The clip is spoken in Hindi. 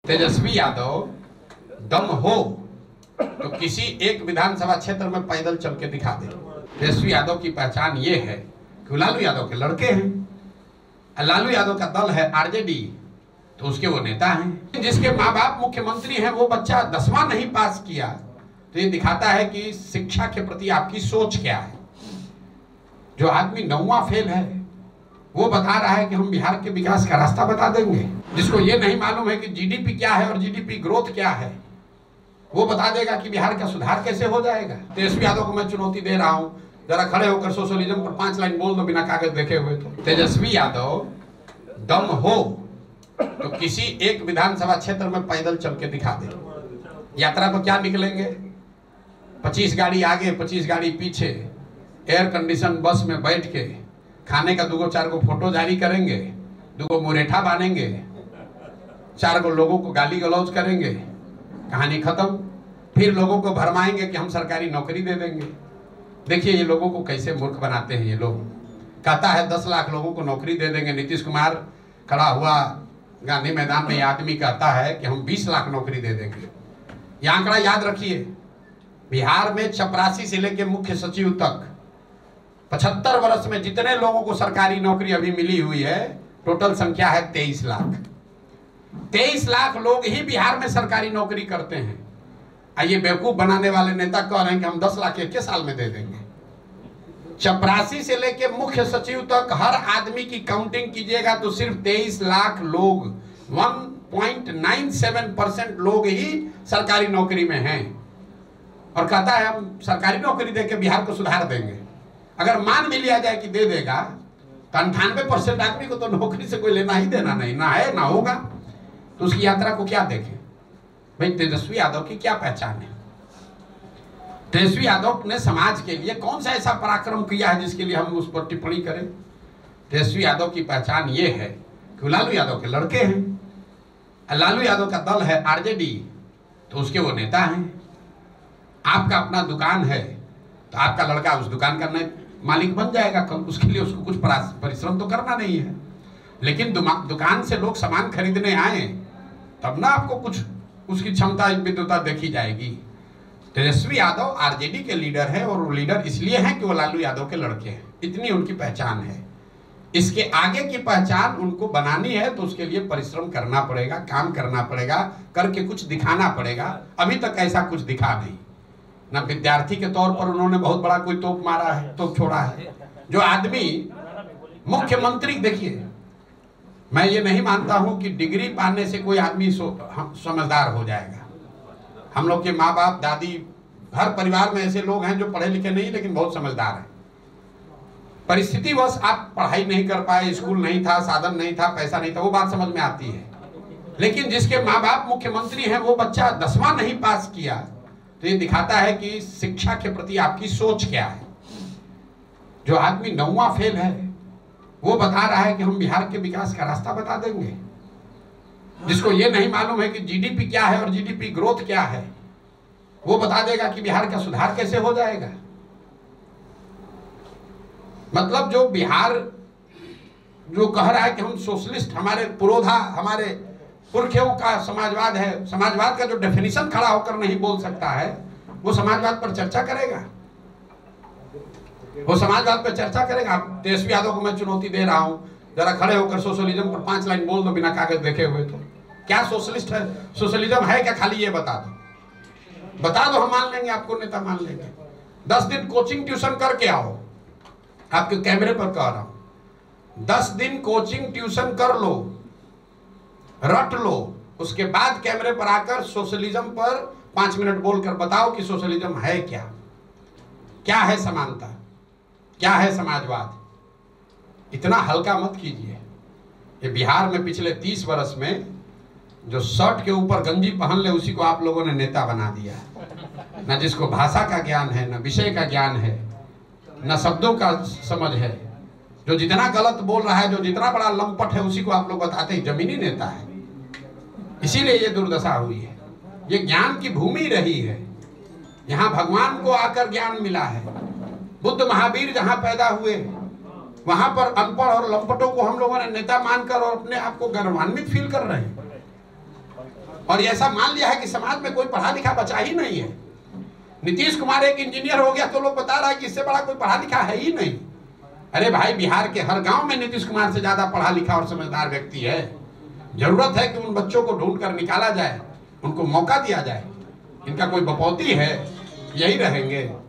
तेजस्वी यादव दम हो तो किसी एक विधानसभा क्षेत्र में पैदल चल के दिखा दे। तेजस्वी यादव की पहचान ये है कि लालू यादव के लड़के हैं। लालू यादव का दल है आरजेडी, तो उसके वो नेता हैं। जिसके माँ बाप मुख्यमंत्री हैं, वो बच्चा 10वां नहीं पास किया, तो ये दिखाता है कि शिक्षा के प्रति आपकी सोच क्या है। जो आदमी 9वां फेल है, वो बता रहा है कि हम बिहार के विकास का रास्ता बता देंगे। जिसको ये नहीं मालूम है कि जीडीपी क्या है और जीडीपी ग्रोथ क्या है, वो बता देगा कि बिहार का सुधार कैसे हो जाएगा। तेजस्वी यादव को मैं चुनौती दे रहा हूं, जरा खड़े होकर सोशलिज्म पर 5 लाइन बोल दो बिना कागज देखे हुए। तो तेजस्वी यादव दम हो तो किसी एक विधानसभा क्षेत्र में पैदल चल के दिखा दे। यात्रा पर क्या निकलेंगे? 25 गाड़ी आगे 25 गाड़ी पीछे, एयर कंडीशन बस में बैठ के खाने का 2-4 फोटो जारी करेंगे, 2 मुरेठा बांधेंगे, 4 लोगों को गाली गलौज करेंगे, कहानी खत्म। फिर लोगों को भरमाएंगे कि हम सरकारी नौकरी दे देंगे। देखिए ये लोगों को कैसे मूर्ख बनाते हैं। ये लोग कहता है 10 लाख लोगों को नौकरी दे देंगे। नीतीश कुमार खड़ा हुआ गांधी मैदान में, ये आदमी कहता है कि हम 20 लाख नौकरी दे देंगे। ये आंकड़ा याद रखिए, बिहार में चपरासी से लेकर मुख्य सचिव तक 75 वर्ष में जितने लोगों को सरकारी नौकरी अभी मिली हुई है, टोटल संख्या है 23 लाख। 23 लाख लोग ही बिहार में सरकारी नौकरी करते हैं। ये बेवकूफ बनाने वाले नेता कह रहे हैं कि हम 10 लाख 1 साल में दे देंगे। चपरासी से लेके मुख्य सचिव तक हर आदमी की काउंटिंग कीजिएगा तो सिर्फ 23 लाख लोग, 1.97% लोग ही सरकारी नौकरी में हैं। और कहता है हम सरकारी नौकरी देके बिहार को सुधार देंगे। अगर मान भी लिया जाए कि दे देगा, तो 98% आदमी को तो नौकरी से कोई लेना ही देना नहीं, ना है ना होगा। तो उसकी यात्रा को क्या देखें भाई? तेजस्वी यादव की क्या पहचान है? तेजस्वी यादव ने समाज के लिए कौन सा ऐसा पराक्रम किया है जिसके लिए हम उस पर टिप्पणी करें? तेजस्वी यादव की पहचान ये है कि लालू यादव के लड़के हैं। लालू यादव का दल है आरजेडी, तो उसके वो नेता हैं। आपका अपना दुकान है, तो आपका लड़का उस दुकान का मालिक बन जाएगा कल। उसके लिए उसको कुछ परिश्रम तो करना नहीं है। लेकिन दुकान से लोग सामान खरीदने आए तब ना आपको कुछ उसकी क्षमता विद्वता देखी जाएगी। तेजस्वी यादव आरजेडी के लीडर है, और वो लीडर इसलिए हैं कि वो लालू यादव के लड़के हैं। इतनी उनकी पहचान है। इसके आगे की पहचान उनको बनानी है तो उसके लिए परिश्रम करना पड़ेगा, काम करना पड़ेगा, करके कुछ दिखाना पड़ेगा। अभी तक ऐसा कुछ दिखा नहीं। ना विद्यार्थी के तौर पर उन्होंने बहुत बड़ा कोई तोप मारा है, तोप छोड़ा है। जो आदमी मुख्यमंत्री, देखिए मैं ये नहीं मानता हूं कि डिग्री पाने से कोई आदमी समझदार हो जाएगा। हम लोग के माँ बाप दादी, हर परिवार में ऐसे लोग हैं जो पढ़े लिखे नहीं लेकिन बहुत समझदार हैं। परिस्थितिवश आप पढ़ाई नहीं कर पाए, स्कूल नहीं था, साधन नहीं था, पैसा नहीं था, वो बात समझ में आती है। लेकिन जिसके माँ बाप मुख्यमंत्री हैं, वो बच्चा 10वां नहीं पास किया, तो ये दिखाता है कि शिक्षा के प्रति आपकी सोच क्या है। जो आदमी 9वां फेल है, वो बता रहा है कि हम बिहार के विकास का रास्ता बता देंगे। जिसको ये नहीं मालूम है कि जीडीपी क्या है और जीडीपी ग्रोथ क्या है, वो बता देगा कि बिहार का सुधार कैसे हो जाएगा। मतलब जो बिहार जो कह रहा है कि हम सोशलिस्ट, हमारे पुरोधा, हमारे पुरखों का समाजवाद है, समाजवाद का जो डेफिनेशन खड़ा होकर नहीं बोल सकता है, वो समाजवाद पर चर्चा करेगा। वो समाजवाद पर चर्चा करेगा। तेजस्वी यादव को मैं चुनौती दे रहा हूं, जरा खड़े होकर सोशलिज्म पर 5 लाइन बोल दो बिना कागज देखे हुए। तो क्या सोशलिस्ट है? सोशलिज्म है क्या? खाली ये बता दो, बता दो, हम मान लेंगे, आपको नेता मान लेंगे। 10 दिन कोचिंग ट्यूशन करके आओ, आपके कैमरे पर कह रहा हूं। 10 दिन कोचिंग ट्यूशन कर लो, रट लो, उसके बाद कैमरे पर आकर सोशलिज्म पर 5 मिनट बोलकर बताओ कि सोशलिज्म है क्या, क्या है समानता, क्या है समाजवाद। इतना हल्का मत कीजिए। ये बिहार में पिछले 30 वर्ष में जो शर्ट के ऊपर गंजी पहन ले, उसी को आप लोगों ने नेता बना दिया। न जिसको भाषा का ज्ञान है, न विषय का ज्ञान है, न शब्दों का समझ है। जो जितना गलत बोल रहा है, जो जितना बड़ा लंपट है, उसी को आप लोग बताते हैं जमीनी नेता है। इसीलिए ये दुर्दशा हुई है। ये ज्ञान की भूमि रही है, यहाँ भगवान को आकर ज्ञान मिला है। बुद्ध महावीर जहाँ पैदा हुए, वहां पर अनपढ़ और लंपटों को हम लोगों ने नेता मानकर और अपने आप को गौरवान्वित फील कर रहे हैं। और ऐसा मान लिया है कि समाज में कोई पढ़ा लिखा बचा ही नहीं है। नीतीश कुमार एक इंजीनियर हो गया तो लोग बता रहा है कि इससे बड़ा कोई पढ़ा लिखा है ही नहीं। अरे भाई, बिहार के हर गांव में नीतीश कुमार से ज्यादा पढ़ा लिखा और समझदार व्यक्ति है। जरूरत है कि उन बच्चों को ढूंढ कर निकाला जाए, उनको मौका दिया जाए। इनका कोई बपौती है, यही रहेंगे।